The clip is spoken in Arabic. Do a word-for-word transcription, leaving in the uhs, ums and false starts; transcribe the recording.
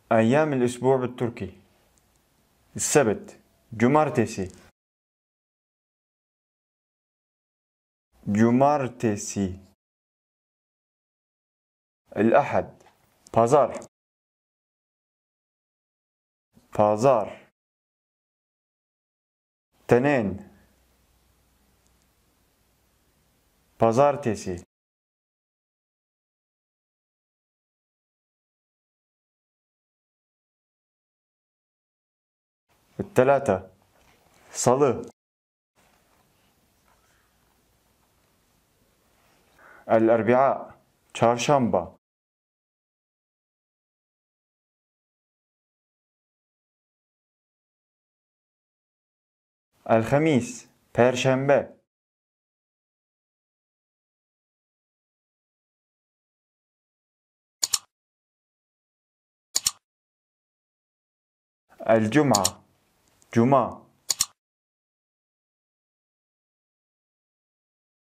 أيام الأسبوع بالتركي: السبت، cumartesi. Cumartesi. الأحد، pazar. Pazar. Tenen, pazartesi. الثلاثة، salı. الأربعاء، çarşamba. الخميس، perşembe. الجمعة، cuma.